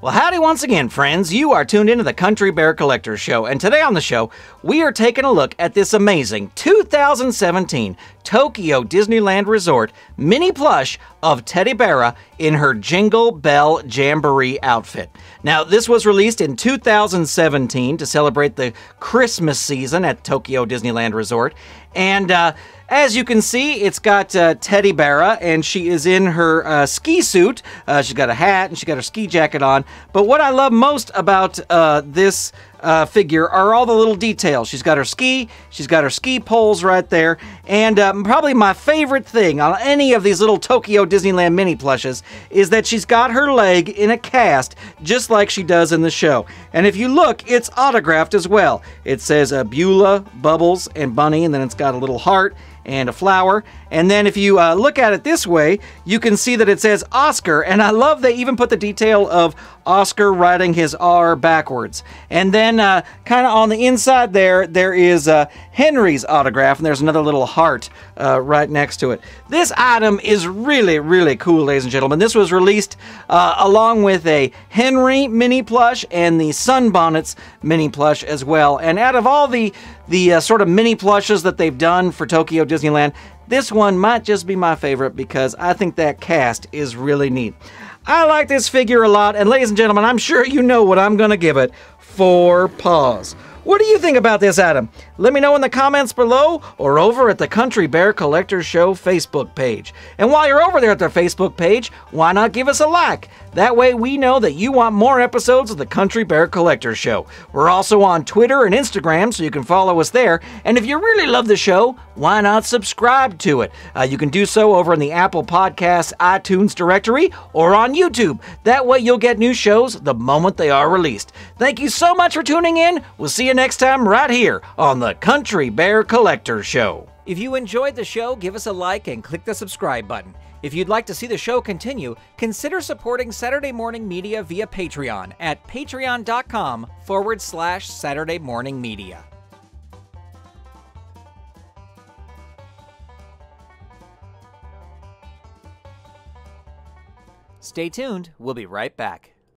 Well, howdy once again, friends. You are tuned into the Country Bear Collector Show, and today on the show, we are taking a look at this amazing 2017 Tokyo Disneyland Resort mini plush of Teddy Bear in her Jingle Bell Jamboree outfit. Now, this was released in 2017 to celebrate the Christmas season at Tokyo Disneyland Resort, and as you can see, it's got Teddy Bear, and she is in her ski suit. She's got a hat, and she's got her ski jacket on. But what I love most about this figure are all the little details. She's got her ski poles right there, and probably my favorite thing on any of these little Tokyo Disneyland mini plushes is that she's got her leg in a cast, just like she does in the show. And if you look, it's autographed as well. It says Beulah, Bubbles, and Bunny, and then it's got a little heart and a flower. And then if you look at it this way, you can see that it says Oscar, and I love they even put the detail of Oscar writing his R backwards. And then kind of on the inside there is Henry's autograph, and there's another little heart right next to it. This item is really, really cool, ladies and gentlemen. This was released along with a Henry mini plush and the Sunbonnets mini plush as well. And out of all the sort of mini plushes that they've done for Tokyo Disneyland, this one might just be my favorite because I think that cast is really neat. I like this figure a lot, and ladies and gentlemen, I'm sure you know what I'm going to give it. 4 paws. What do you think about this item? Let me know in the comments below or over at the Country Bear Collector Show Facebook page. And while you're over there at their Facebook page, why not give us a like? That way we know that you want more episodes of the Country Bear Collector Show. We're also on Twitter and Instagram, so you can follow us there. And if you really love the show, why not subscribe to it? You can do so over in the Apple Podcasts iTunes directory or on YouTube. That way you'll get new shows the moment they are released. Thank you so much for tuning in. We'll see you next time right here on the Country Bear Collector Show. If you enjoyed the show, give us a like and click the subscribe button. If you'd like to see the show continue, consider supporting Saturday Morning Media via Patreon at patreon.com/Saturday Morning Media. Stay tuned, we'll be right back.